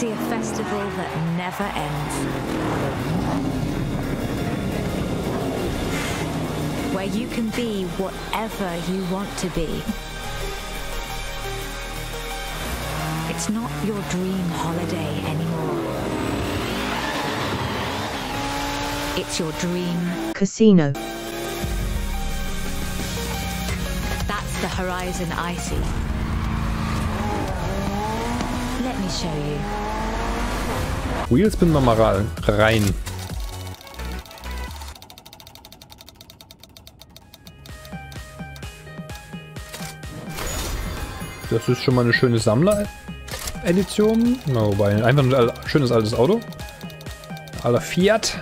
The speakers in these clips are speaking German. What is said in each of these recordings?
See a festival that never ends. Where you can be whatever you want to be. It's not your dream holiday anymore. It's your dream casino. That's the horizon I see. Let me show you. Wheelspin nochmal rein. Das ist schon mal eine schöne Sammler-Edition. Na, wobei, einfach ein schönes altes Auto. Aller Fiat.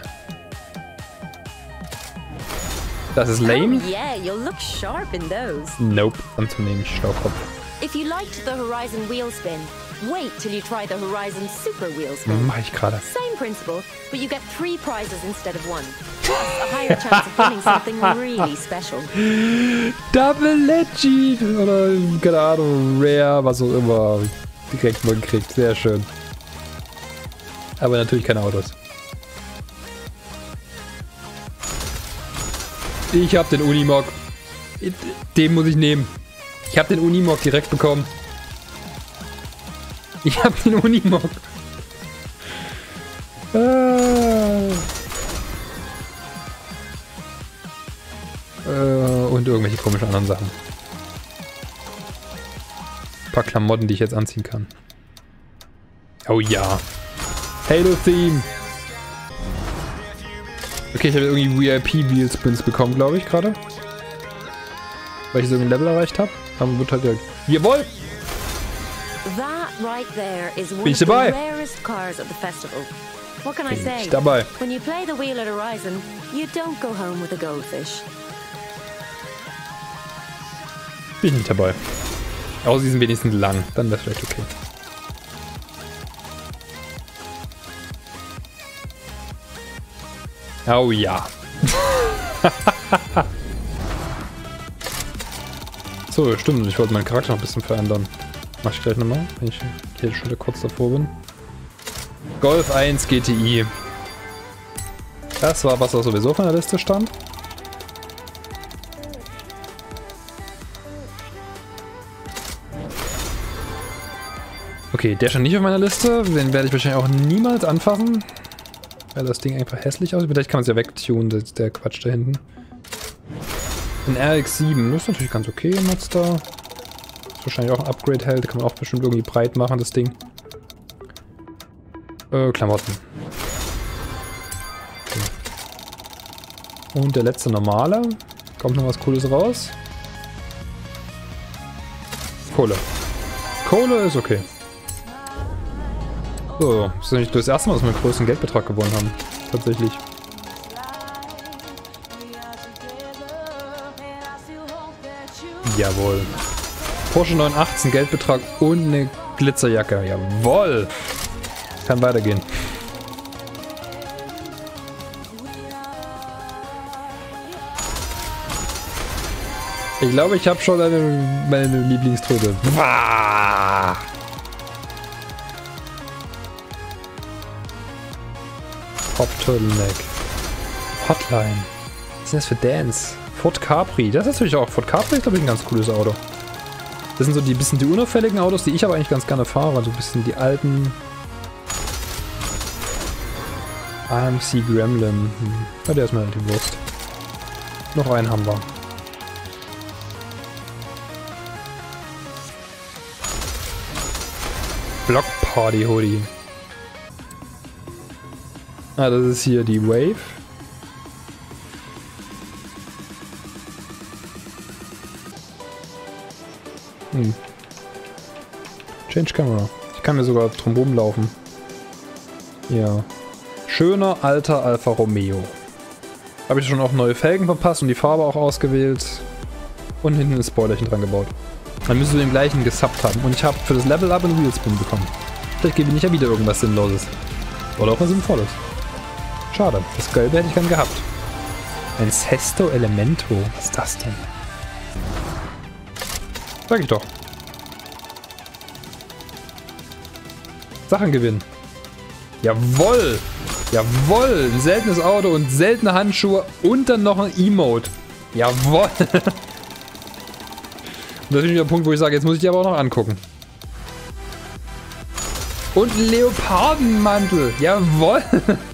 Das ist lame. Oh yeah, you'll look sharp in those. Nope, anzunehmen, Staubkopf. If you liked the Horizon Wheelspin, wait till you try the Horizon Super Wheelspin. Mach ich gerade. Same principle, but you get 3 prizes instead of 1. Plus a higher chance of winning something really special. Double Legend oder keine Ahnung, Rare, was auch immer. Direkt man kriegt, sehr schön. Aber natürlich keine Autos. Ich hab den Unimog. Den muss ich nehmen. Ich hab den Unimog direkt bekommen. Ich hab den Unimog. Und irgendwelche komischen anderen Sachen. Ein paar Klamotten, die ich jetzt anziehen kann. Oh ja. Halo-Theme. Okay, ich habe irgendwie VIP-Wheelspins bekommen, glaube ich, gerade. Weil ich so ein Level erreicht habe. Dann wird halt direkt... Jawohl! That right there is one Bin of ich the dabei? rarest cars at the festival. What can I Bin say? ich dabei. When you play the wheel at Horizon, you don't go home with a goldfish. Bin ich nicht dabei. Außer sie sind wenigstens lang. Dann wäre es vielleicht okay. Oh ja. So, stimmt. Ich wollte meinen Charakter noch ein bisschen verändern. Mach ich gleich nochmal, wenn ich hier schon wieder kurz davor bin. Golf 1 GTI. Das war, was auch sowieso von der Liste stand. Okay, der stand nicht auf meiner Liste. Den werde ich wahrscheinlich auch niemals anfassen. Weil das Ding einfach hässlich aussieht. Vielleicht kann man es ja wegtunen, der Quatsch da hinten. Ein RX-7, das ist natürlich ganz okay, Mazda. Ist wahrscheinlich auch ein Upgrade hält. Kann man auch bestimmt irgendwie breit machen, das Ding. Klamotten. Okay. Und der letzte normale. Kommt noch was Cooles raus. Kohle. Kohle ist okay. So, das ist nicht das erste Mal, dass wir einen größeren Geldbetrag gewonnen haben. Tatsächlich. Jawohl. Porsche 918 Geldbetrag und eine Glitzerjacke. Jawohl. Kann weitergehen. Ich glaube, ich habe schon meine Lieblingströte. Pop Turtleneck. Hotline. Was ist das für Dance? Ford Capri. Das ist natürlich auch. Ford Capri ist, glaube ich, ein ganz cooles Auto. Das sind so die bisschen die unauffälligen Autos, die ich aber eigentlich ganz gerne fahre. Also ein bisschen die alten. AMC Gremlin. Ja, der ist mir halt die Wurst. Noch einen haben wir. Block Party Hoodie. Ah, das ist hier die Wave. Change Camera. Ich kann mir sogar drum rumlaufen. Ja. Schöner alter Alfa Romeo. Habe ich schon auch neue Felgen verpasst und die Farbe auch ausgewählt. Und hinten ein Spoilerchen dran gebaut. Dann müssen wir den gleichen gesubbt haben. Und ich habe für das Level Up einen Wheelspin bekommen. Vielleicht gebe ich ja wieder irgendwas Sinnloses. Oder auch was Sinnvolles. Schade. Das Gelbe hätte ich gern gehabt. Ein Sesto Elemento. Was ist das denn? Sag ich doch. Sachen gewinnen. Jawoll! Jawoll! Ein seltenes Auto und seltene Handschuhe und dann noch ein Emote. Jawoll! Und das ist natürlich der Punkt, wo ich sage, jetzt muss ich die aber auch noch angucken. Und Leopardenmantel. Jawoll!